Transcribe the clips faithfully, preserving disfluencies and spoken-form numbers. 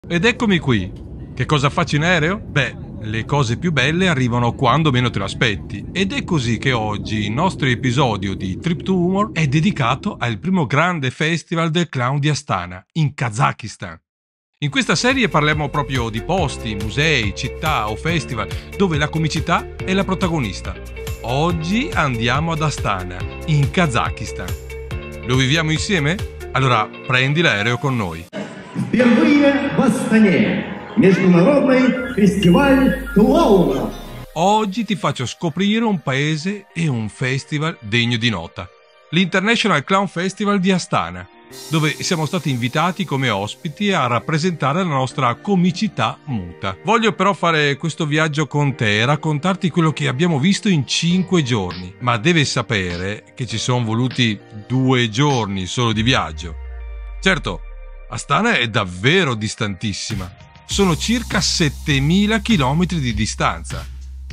Ed eccomi qui. Che cosa faccio in aereo? Beh, le cose più belle arrivano quando meno te lo aspetti. Ed è così che oggi il nostro episodio di Trip to Humor è dedicato al primo grande festival del clown di Astana, in Kazakistan. In questa serie parliamo proprio di posti, musei, città o festival dove la comicità è la protagonista. Oggi andiamo ad Astana, in Kazakistan. Lo viviamo insieme? Allora prendi l'aereo con noi. Впервые в Астане международный фестиваль клоунов. Oggi ti faccio scoprire un paese e un festival degno di nota. L'International Clown Festival di Astana, dove siamo stati invitati come ospiti a rappresentare la nostra comicità muta. Voglio però fare questo viaggio con te e raccontarti quello che abbiamo visto in cinque giorni. Ma devi sapere che ci sono voluti due giorni solo di viaggio. Certo, Astana è davvero distantissima. Sono circa settemila chilometri di distanza.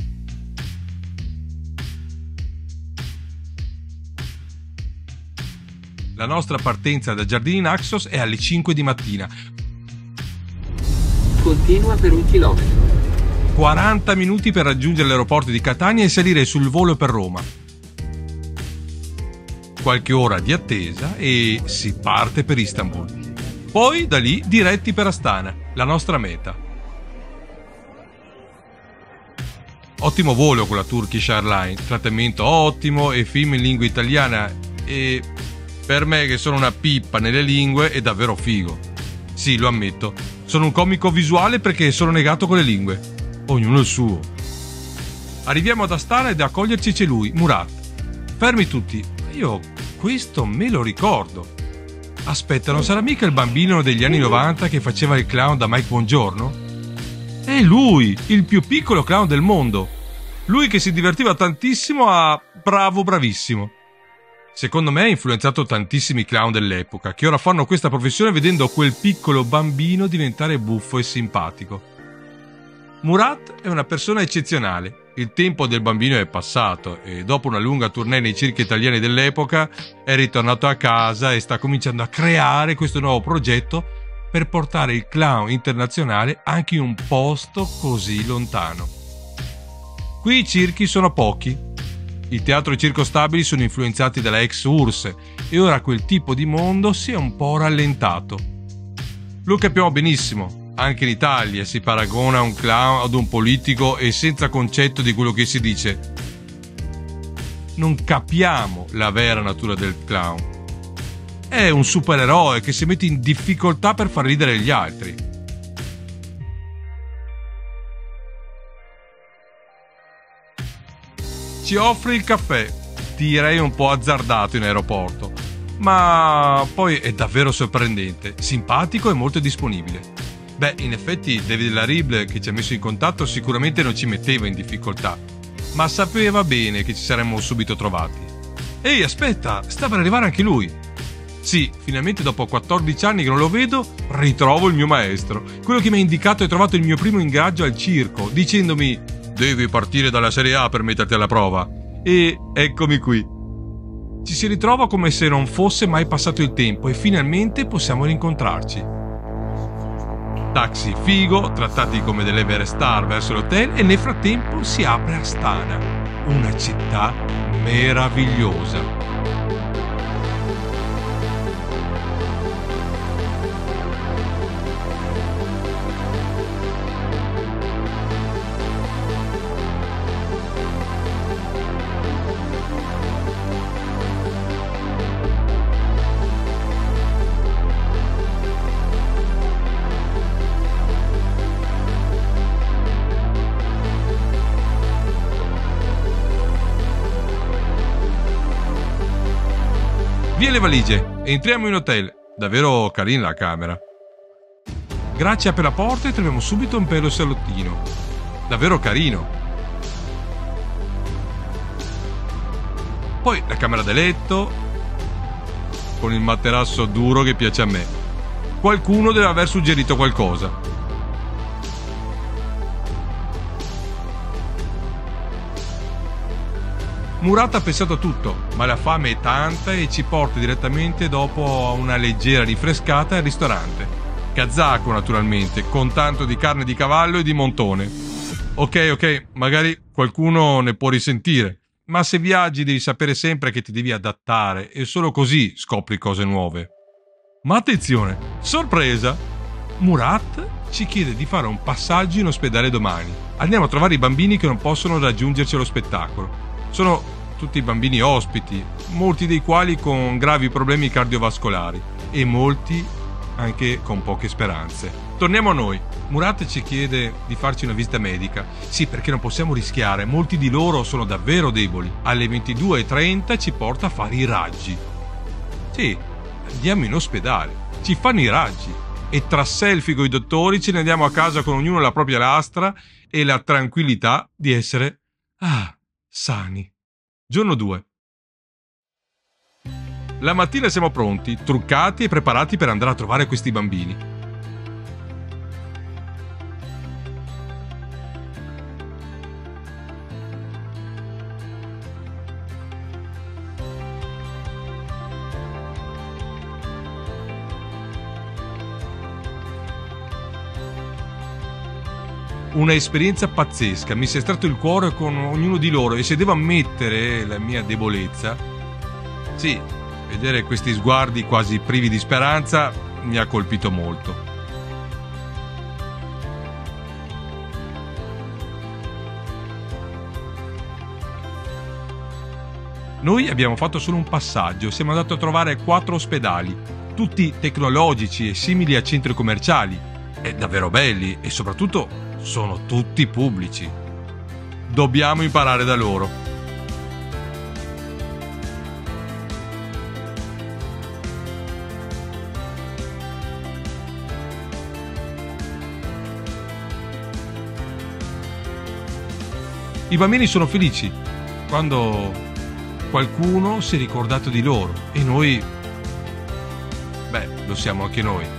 La nostra partenza da Giardini Naxos è alle cinque di mattina. Continua per un chilometro. quaranta minuti per raggiungere l'aeroporto di Catania e salire sul volo per Roma. Qualche ora di attesa e si parte per Istanbul. Poi da lì diretti per Astana, la nostra meta. Ottimo volo con la Turkish Airlines, trattamento ottimo e film in lingua italiana e per me che sono una pippa nelle lingue è davvero figo. Sì, lo ammetto, sono un comico visuale perché sono negato con le lingue. Ognuno il suo. Arriviamo ad Astana ed a accoglierci c'è lui, Murat. Fermi tutti, io questo me lo ricordo. Aspetta, non sarà mica il bambino degli anni novanta che faceva il clown da Mike Bongiorno? È lui, il più piccolo clown del mondo. Lui che si divertiva tantissimo a bravo bravissimo. Secondo me ha influenzato tantissimi clown dell'epoca, che ora fanno questa professione vedendo quel piccolo bambino diventare buffo e simpatico. Murat è una persona eccezionale. Il tempo del bambino è passato e dopo una lunga tournée nei circhi italiani dell'epoca è ritornato a casa e sta cominciando a creare questo nuovo progetto per portare il clown internazionale anche in un posto così lontano. Qui i circhi sono pochi. Il teatro e il circo stabili sono influenzati dalla ex U R S S e ora quel tipo di mondo si è un po' rallentato. Lo capiamo benissimo. Anche in Italia si paragona un clown ad un politico e senza concetto di quello che si dice. Non capiamo la vera natura del clown. È un supereroe che si mette in difficoltà per far ridere gli altri. Ci offre il caffè, direi un po' azzardato in aeroporto, ma poi è davvero sorprendente, simpatico e molto disponibile. Beh, in effetti David Larible, che ci ha messo in contatto, sicuramente non ci metteva in difficoltà, ma sapeva bene che ci saremmo subito trovati. Ehi, aspetta, sta per arrivare anche lui. Sì, finalmente dopo quattordici anni che non lo vedo, ritrovo il mio maestro, quello che mi ha indicato e trovato il mio primo ingaggio al circo, dicendomi «Devi partire dalla Serie A per metterti alla prova». E eccomi qui. Ci si ritrova come se non fosse mai passato il tempo e finalmente possiamo rincontrarci. Taxi figo, trattati come delle vere star verso l'hotel e nel frattempo si apre Astana, una città meravigliosa. Via le valigie, entriamo in hotel. Davvero carina la camera. Grazie per la porta e troviamo subito un bello salottino. Davvero carino. Poi la camera da letto, con il materasso duro che piace a me. Qualcuno deve aver suggerito qualcosa. Murat ha pensato a tutto, ma la fame è tanta e ci porta direttamente dopo a una leggera rinfrescata al ristorante. kazako naturalmente, con tanto di carne di cavallo e di montone. Ok, ok, magari qualcuno ne può risentire, ma se viaggi devi sapere sempre che ti devi adattare e solo così scopri cose nuove. Ma attenzione, sorpresa! Murat ci chiede di fare un passaggio in ospedale domani. Andiamo a trovare i bambini che non possono raggiungerci allo spettacolo. Sono tutti bambini ospiti, molti dei quali con gravi problemi cardiovascolari e molti anche con poche speranze. Torniamo a noi. Murat ci chiede di farci una visita medica. Sì, perché non possiamo rischiare, molti di loro sono davvero deboli. Alle ventidue e trenta ci porta a fare i raggi. Sì, andiamo in ospedale, ci fanno i raggi e tra selfie con i dottori ce ne andiamo a casa con ognuno la propria lastra e la tranquillità di essere, ah, sani. Giorno due. La mattina siamo pronti, truccati e preparati per andare a trovare questi bambini. Una esperienza pazzesca, mi si è stretto il cuore con ognuno di loro e se devo ammettere la mia debolezza, sì, vedere questi sguardi quasi privi di speranza mi ha colpito molto. Noi abbiamo fatto solo un passaggio, siamo andati a trovare quattro ospedali, tutti tecnologici e simili a centri commerciali, e davvero belli e soprattutto sono tutti pubblici. Dobbiamo imparare da loro. I bambini sono felici quando qualcuno si è ricordato di loro e noi, beh, lo siamo anche noi.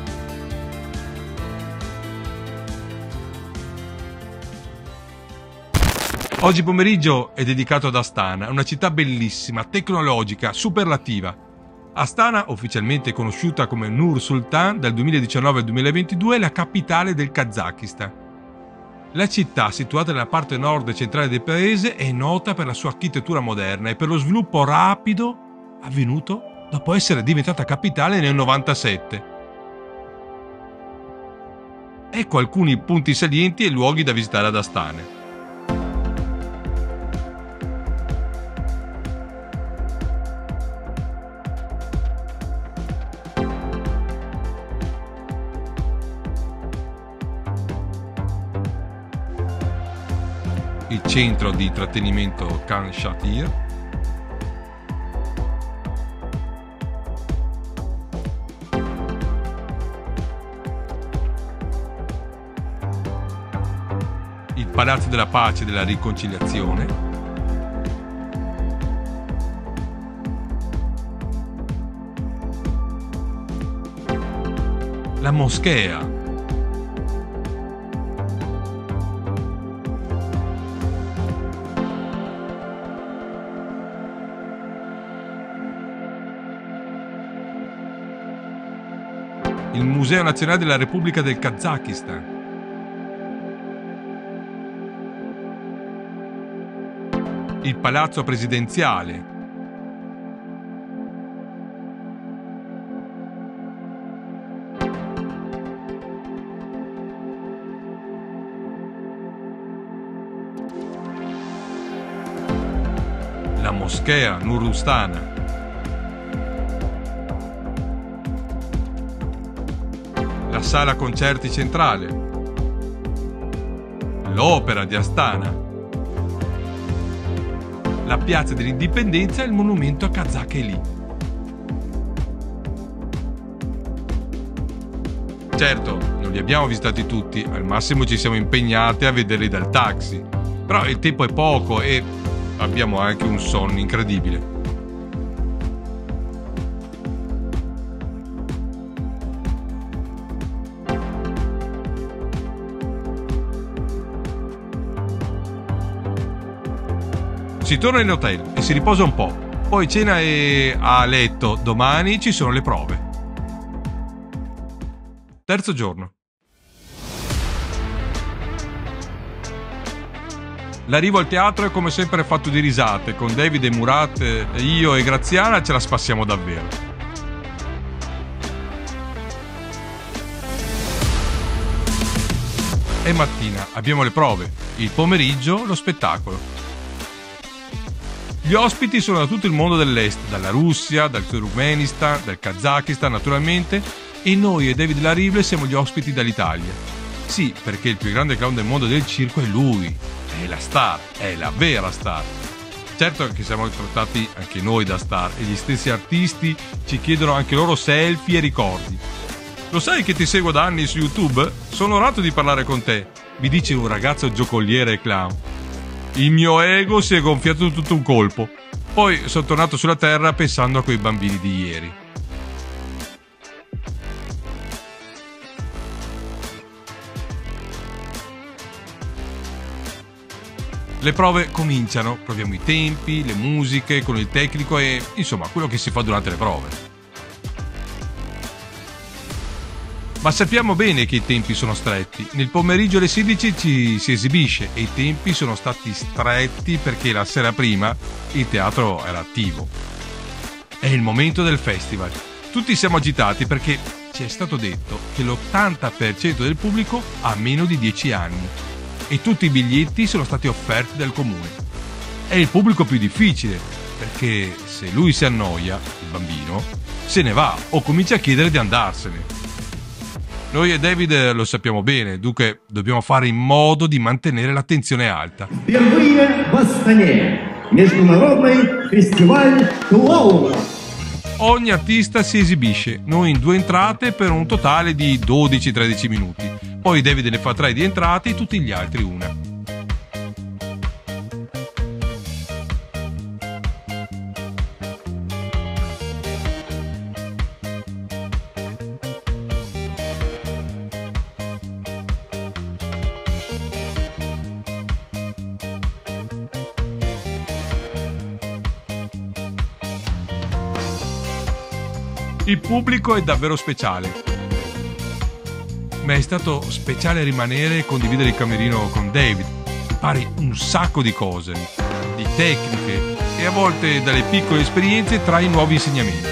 Oggi pomeriggio è dedicato ad Astana, una città bellissima, tecnologica, superlativa. Astana, ufficialmente conosciuta come Nur Sultan dal duemiladiciannove al duemilaventidue, è la capitale del Kazakistan. La città, situata nella parte nord e centrale del paese, è nota per la sua architettura moderna e per lo sviluppo rapido avvenuto dopo essere diventata capitale nel novantasette. Ecco alcuni punti salienti e luoghi da visitare ad Astana. Il centro di intrattenimento Khan Shatir, il Palazzo della Pace e della Riconciliazione, la moschea, il Museo Nazionale della Repubblica del Kazakistan, il Palazzo Presidenziale, la moschea Nurustana, la sala concerti centrale, l'opera di Astana, la piazza dell'Indipendenza e il monumento a Kazakeli. Certo, non li abbiamo visitati tutti, al massimo ci siamo impegnati a vederli dal taxi, però il tempo è poco e abbiamo anche un sonno incredibile. Si torna in hotel e si riposa un po', poi cena e a letto. Domani ci sono le prove. Terzo giorno. L'arrivo al teatro è come sempre fatto di risate, con David e Murat, e io e Graziana ce la spassiamo davvero. È mattina, abbiamo le prove, il pomeriggio lo spettacolo. Gli ospiti sono da tutto il mondo dell'est, dalla Russia, dal Turkmenistan, dal Kazakistan naturalmente, e noi e David Larive siamo gli ospiti dall'Italia. Sì, perché il più grande clown del mondo del circo è lui. È la star, è la vera star. Certo che siamo trattati anche noi da star e gli stessi artisti ci chiedono anche loro selfie e ricordi. Lo sai che ti seguo da anni su YouTube? Sono onorato di parlare con te, mi dice un ragazzo giocoliere e clown. Il mio ego si è gonfiato tutto un colpo. Poi sono tornato sulla terra pensando a quei bambini di ieri. Le prove cominciano, proviamo i tempi, le musiche, con il tecnico e, insomma, quello che si fa durante le prove. Ma sappiamo bene che i tempi sono stretti. Nel pomeriggio alle sedici ci si esibisce e i tempi sono stati stretti perché la sera prima il teatro era attivo. È il momento del festival. Tutti siamo agitati perché ci è stato detto che l'ottanta per cento del pubblico ha meno di dieci anni. E tutti i biglietti sono stati offerti dal comune. È il pubblico più difficile, perché se lui si annoia, il bambino, se ne va o comincia a chiedere di andarsene. Noi e David lo sappiamo bene, dunque dobbiamo fare in modo di mantenere l'attenzione alta. Впервые в Астане. Международный фестиваль клоуна. Ogni artista si esibisce, noi in due entrate per un totale di dodici tredici minuti. Poi David ne fa tre di entrate e tutti gli altri una. Il pubblico è davvero speciale. Ma è stato speciale rimanere e condividere il camerino con David. Impari un sacco di cose, di tecniche e a volte dalle piccole esperienze trai nuovi insegnamenti.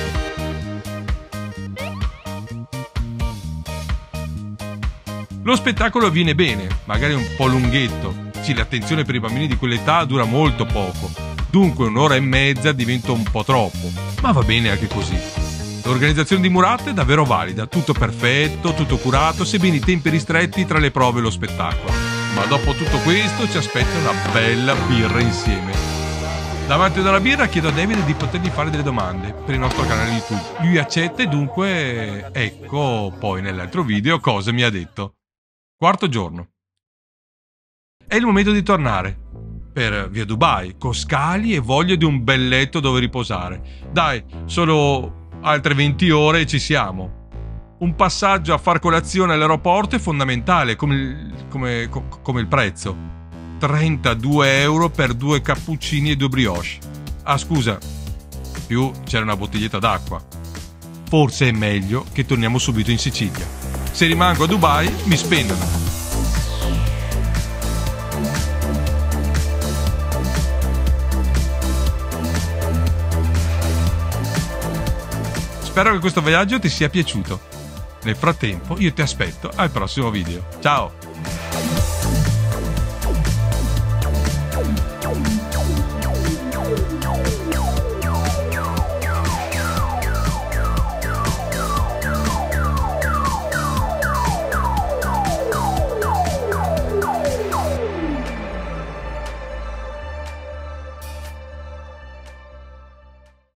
Lo spettacolo viene bene, magari un po' lunghetto. Sì, l'attenzione per i bambini di quell'età dura molto poco, dunque un'ora e mezza diventa un po' troppo, ma va bene anche così. L'organizzazione di Murat è davvero valida, tutto perfetto, tutto curato, sebbene i tempi ristretti tra le prove e lo spettacolo. Ma dopo tutto questo ci aspetta una bella birra insieme. Davanti alla birra chiedo a David di potergli fare delle domande per il nostro canale YouTube. Lui accetta e dunque ecco poi nell'altro video cosa mi ha detto. Quarto giorno. È il momento di tornare. Per via Dubai, con scali e voglia di un bel letto dove riposare. Dai, solo altre venti ore e ci siamo. Un passaggio a far colazione all'aeroporto è fondamentale, come il, come, come il prezzo. trentadue euro per due cappuccini e due brioche. Ah, scusa, più c'era una bottiglietta d'acqua. Forse è meglio che torniamo subito in Sicilia. Se rimango a Dubai mi spendono. Spero che questo viaggio ti sia piaciuto. Nel frattempo io ti aspetto al prossimo video. Ciao!